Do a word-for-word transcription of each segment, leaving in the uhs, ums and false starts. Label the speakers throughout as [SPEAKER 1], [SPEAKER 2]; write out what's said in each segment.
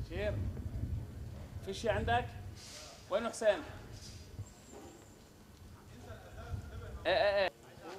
[SPEAKER 1] شير في شيء عندك؟ وين حسين؟ ايه ايه ايه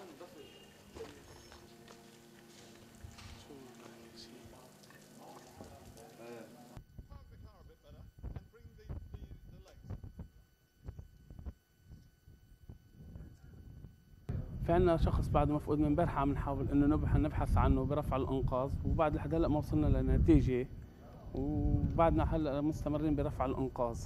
[SPEAKER 1] في عندنا شخص بعد مفقود من امبارح عم نحاول انه نبحث عنه برفع الانقاذ، وبعد لحد هلا ما وصلنا لنتيجه، وبعدنا هلا مستمرين برفع الانقاذ.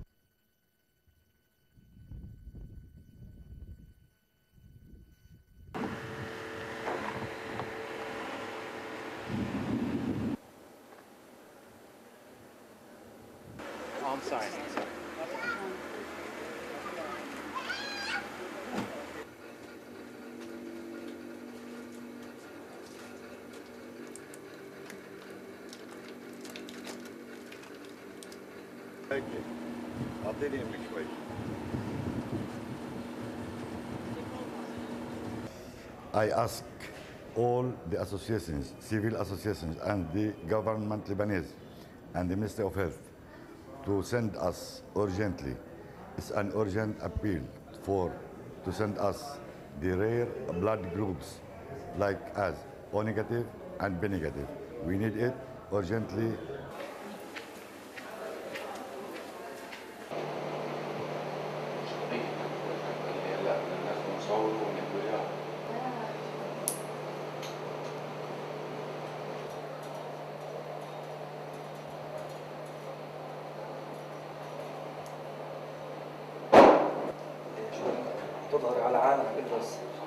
[SPEAKER 2] I'm sorry. I'm sorry.
[SPEAKER 3] Hajje, عطيني يمك شوي. I ask all the associations, civil associations and the government Lebanese and the Ministry of Health to send us urgently. It's an urgent appeal for to send us the rare blood groups like us, O negative and B negative. We need it urgently.
[SPEAKER 4] تظهر على عالمك بس.